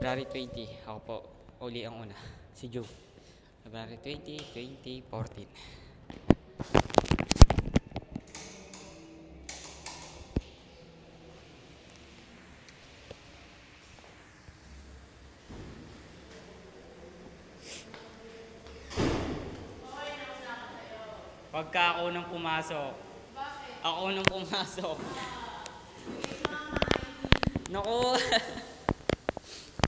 February 20, ako po uli ang una. Si Joe. February 20, 2014. Pagka ako nang pumasok. Bakit? Ako nang pumasok. Naku!